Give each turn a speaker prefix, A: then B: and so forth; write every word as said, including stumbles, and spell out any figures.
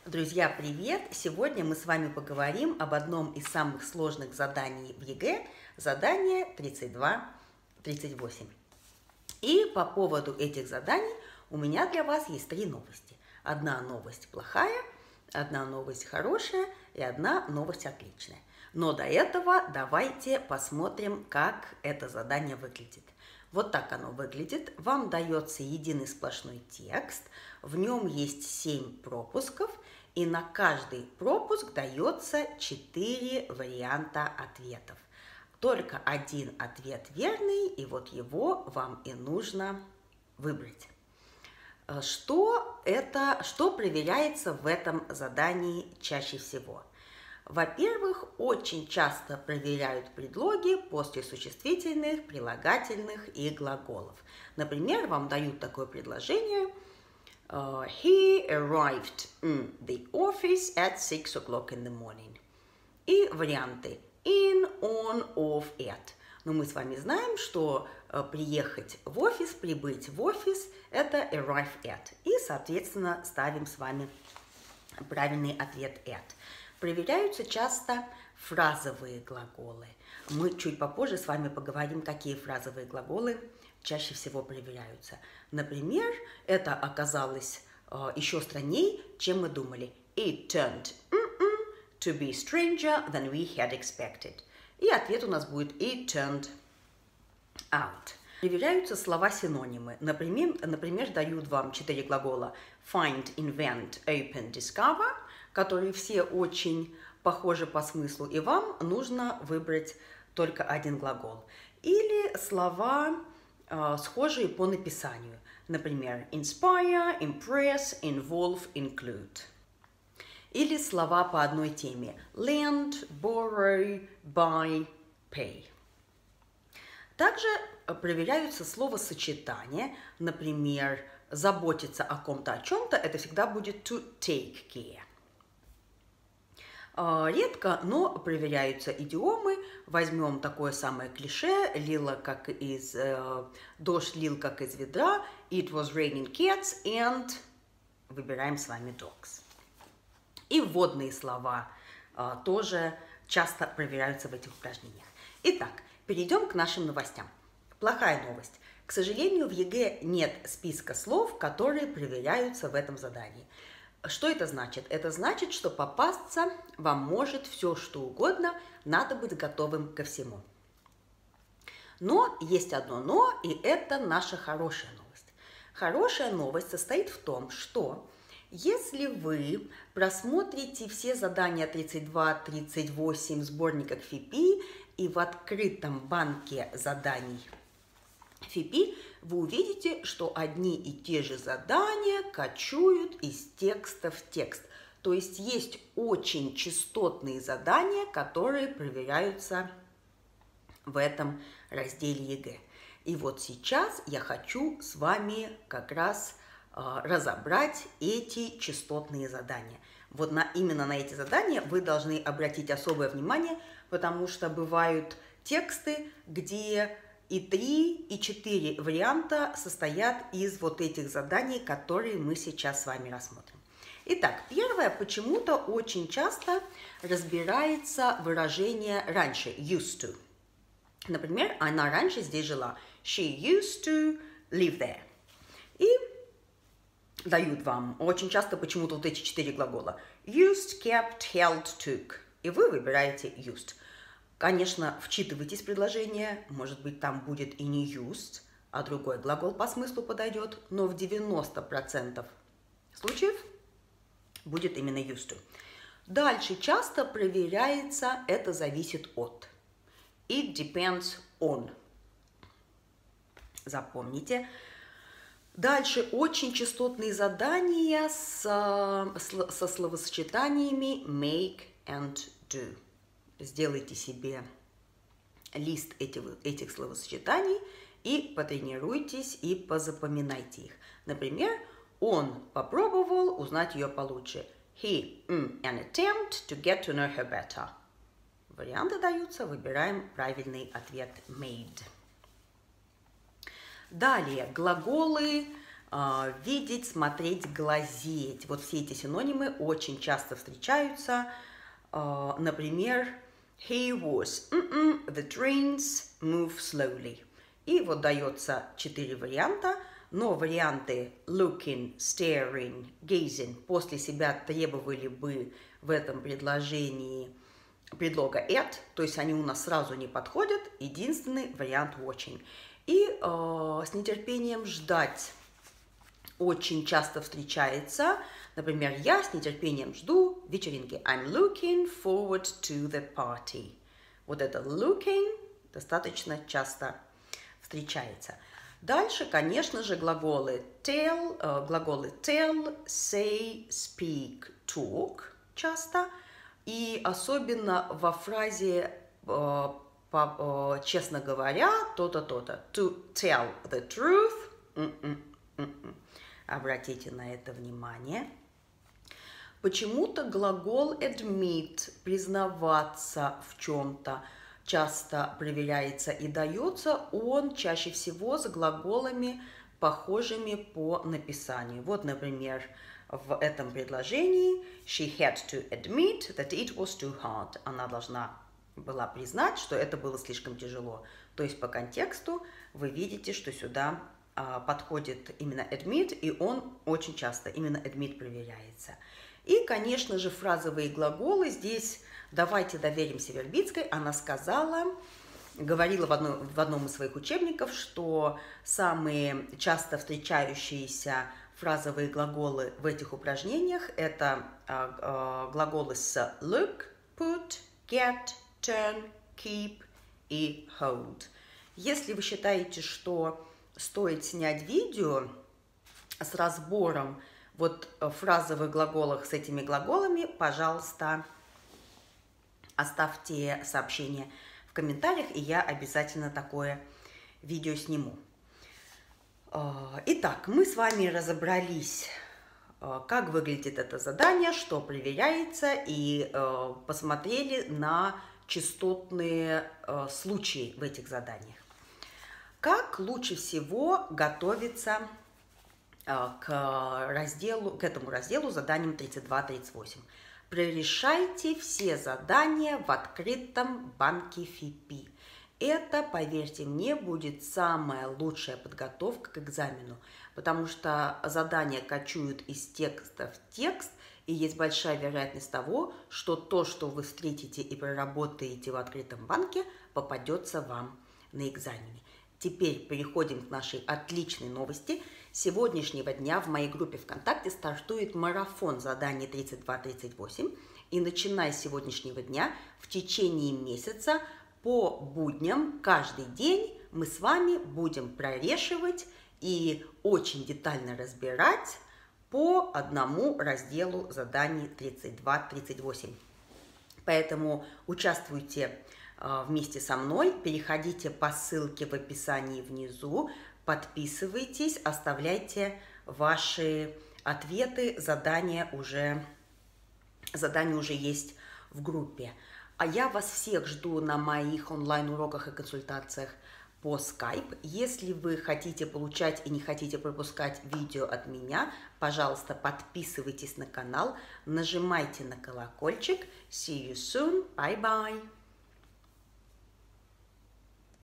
A: Друзья, привет! Сегодня мы с вами поговорим об одном из самых сложных заданий в ЕГЭ, задание тридцать два тридцать восемь. И по поводу этих заданий у меня для вас есть три новости. Одна новость плохая, одна новость хорошая и одна новость отличная. Но до этого давайте посмотрим, как это задание выглядит. Вот так оно выглядит. Вам дается единый сплошной текст, в нем есть семь пропусков, и на каждый пропуск дается четыре варианта ответов. Только один ответ верный, и вот его вам и нужно выбрать. Что это, что проверяется в этом задании чаще всего? Во-первых, очень часто проверяют предлоги после существительных, прилагательных и глаголов. Например, вам дают такое предложение: uh, He arrived in the office at six o'clock in the morning. И варианты in, on, of, at. Но мы с вами знаем, что uh, приехать в офис, прибыть в офис – это arrive at. И, соответственно, ставим с вами правильный ответ at. Проверяются часто фразовые глаголы. Мы чуть попозже с вами поговорим, какие фразовые глаголы чаще всего проверяются. Например, это оказалось э, еще странней, чем мы думали. It turned to be stranger than we had expected. И ответ у нас будет it turned out. Проверяются слова-синонимы. Например, например, дают вам четыре глагола find, invent, open, discover, которые все очень похожи по смыслу, и вам нужно выбрать только один глагол. Или слова, э, схожие по написанию. Например, inspire, impress, involve, include. Или слова по одной теме. Lend, borrow, buy, pay. Также проверяются словосочетания. Например, заботиться о ком-то, о чем-то, это всегда будет to take care. Редко, но проверяются идиомы. Возьмем такое самое клише: лило как из э, дождь лил как из ведра. It was raining cats and выбираем с вами dogs. И вводные слова э, тоже часто проверяются в этих упражнениях. Итак, перейдем к нашим новостям. Плохая новость. К сожалению, в ЕГЭ нет списка слов, которые проверяются в этом задании. Что это значит? Это значит, что попасться вам может все, что угодно, надо быть готовым ко всему. Но есть одно но, и это наша хорошая новость. Хорошая новость состоит в том, что если вы просмотрите все задания тридцать два тридцать восемь сборника ФИПИ и в открытом банке заданий ФИПИ, вы увидите, что одни и те же задания кочуют из текста в текст. То есть есть очень частотные задания, которые проверяются в этом разделе ЕГЭ. И вот сейчас я хочу с вами как раз э, разобрать эти частотные задания. Вот на, именно на эти задания вы должны обратить особое внимание, потому что бывают тексты, где и три, и четыре варианта состоят из вот этих заданий, которые мы сейчас с вами рассмотрим. Итак, первое, почему-то очень часто разбирается выражение раньше, used to. Например, она раньше здесь жила. She used to live there. И дают вам очень часто почему-то вот эти четыре глагола. Used, kept, held, took. И вы выбираете used. Конечно, вчитывайтесь в предложение, может быть, там будет и не used, а другой глагол по смыслу подойдет, но в девяноста процентах случаев будет именно used to. Дальше часто проверяется, это зависит от. It depends on. Запомните. Дальше очень частотные задания со, со словосочетаниями make and do. Сделайте себе лист этих, этих словосочетаний и потренируйтесь и позапоминайте их. Например, он попробовал узнать ее получше. He made an attempt to get to know her better. Варианты даются, выбираем правильный ответ made. Далее, глаголы видеть, смотреть, глазеть. Вот все эти синонимы очень часто встречаются. Например, he was, mm-mm, the trains move slowly. И вот дается четыре варианта, но варианты looking, staring, gazing после себя требовали бы в этом предложении предлога at, то есть они у нас сразу не подходят. Единственный вариант watching. И э, с нетерпением ждать очень часто встречается. Например, я с нетерпением жду вечеринки. I'm looking forward to the party. Вот это looking достаточно часто встречается. Дальше, конечно же, глаголы tell, э, глаголы tell, say, speak, talk часто. И особенно во фразе э, по, э, честно говоря, то-то, то-то. To tell the truth. Mm-mm, mm-mm. Обратите на это внимание. Почему-то глагол admit, признаваться в чем-то, часто проверяется и дается, он чаще всего с глаголами, похожими по написанию. Вот, например, в этом предложении she had to admit that it was too hard. Она должна была признать, что это было слишком тяжело. То есть по контексту вы видите, что сюда а, подходит именно admit, и он очень часто именно admit проверяется. И, конечно же, фразовые глаголы. Здесь давайте доверимся Вербицкой. Она сказала, говорила в, одно, в одном из своих учебников, что самые часто встречающиеся фразовые глаголы в этих упражнениях – это а, а, глаголы с look, put, get, turn, keep и hold. Если вы считаете, что стоит снять видео с разбором вот фразовых глаголов с этими глаголами, пожалуйста, оставьте сообщение в комментариях, и я обязательно такое видео сниму. Итак, мы с вами разобрались, как выглядит это задание, что проверяется, и посмотрели на частотные случаи в этих заданиях. Как лучше всего готовиться к разделу, к этому разделу заданием тридцать два тридцать восемь? Прорешайте все задания в открытом банке эф и пи. Это, поверьте мне, будет самая лучшая подготовка к экзамену, потому что задания кочуют из текста в текст, и есть большая вероятность того, что то, что вы встретите и проработаете в открытом банке, попадется вам на экзамене. Теперь переходим к нашей отличной новости. С сегодняшнего дня в моей группе ВКонтакте стартует марафон заданий тридцать два тридцать восемь, и начиная с сегодняшнего дня в течение месяца по будням каждый день мы с вами будем прорешивать и очень детально разбирать по одному разделу заданий тридцать два тридцать восемь. Поэтому участвуйте вместе со мной, переходите по ссылке в описании внизу, подписывайтесь, оставляйте ваши ответы, задания уже, задания уже есть в группе. А я вас всех жду на моих онлайн-уроках и консультациях по Skype. Если вы хотите получать и не хотите пропускать видео от меня, пожалуйста, подписывайтесь на канал, нажимайте на колокольчик. See you soon. Bye-bye.